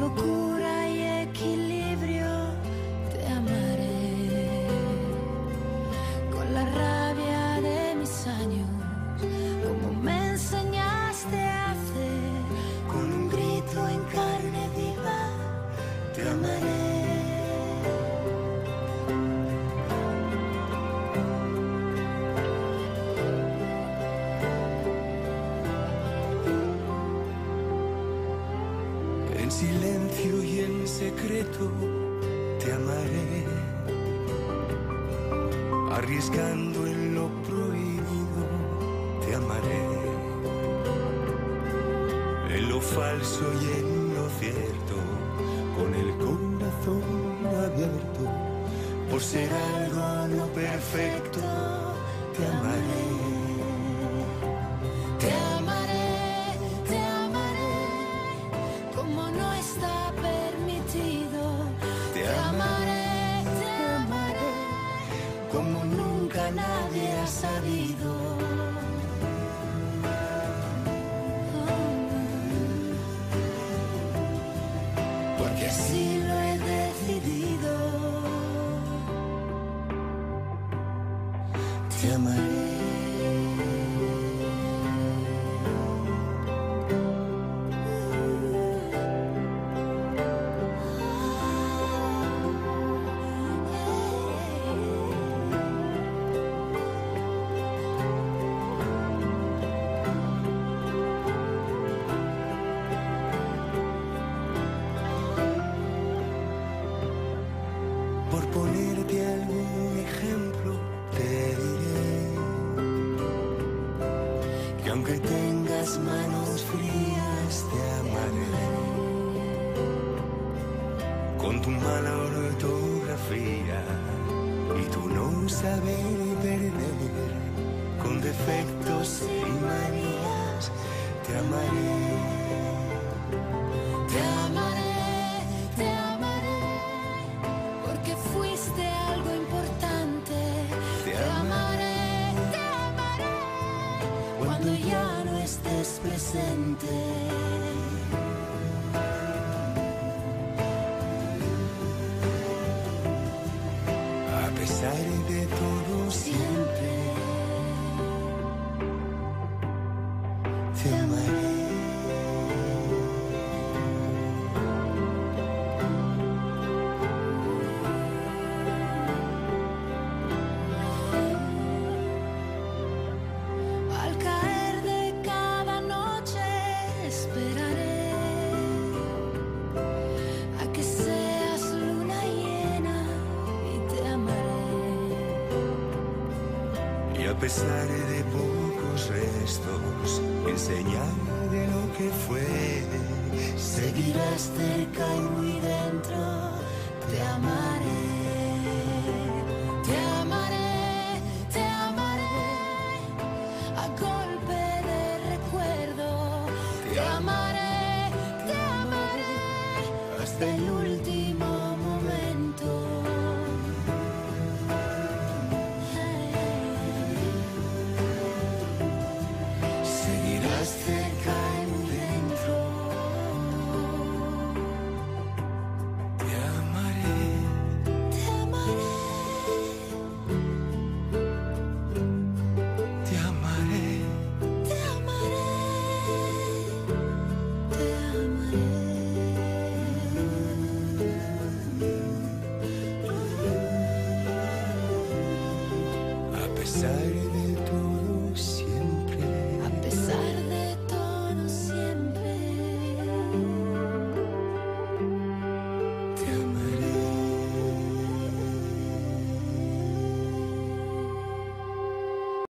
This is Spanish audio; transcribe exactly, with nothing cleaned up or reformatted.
cura y equilibrio, te amaré. Con la rabia de mis años, como me enseñaste a hacer, con un grito en carne viva, te amaré. En silencio y en secreto te amaré, arriesgando en lo prohibido te amaré, en lo falso y en lo cierto, con el corazón abierto, por ser algo no perfecto te amaré. Te amaré, te amaré, como no está permitido. Te amaré, te amaré, como nunca nadie ha sabido. Porque así lo he decidido. Te amaré. Por ponerte algún ejemplo, te diré que aunque tengas manos frías, te amaré. Con tu mala ortografía y tu no saber perder, con defectos y manías, te amaré. Te amaré, te amaré, porque fuiste algo importante. Te Te amaré, te amaré, cuando ya no estés presente. A pesar de todo siempre, te amaré. Al caer de cada noche esperaré a que seas luna llena y te amaré. Y a pesar de pocos restos, en señal de lo que fue, Seguirás cerca y muy dentro, te amaré. Te amaré, te amaré, a golpe de recuerdo. Te amaré, te amaré, hasta el último momento. seguirás cerca y muy dentro. te amaré. Te amaré, Te amaré. te amaré, te amaré. A pesar de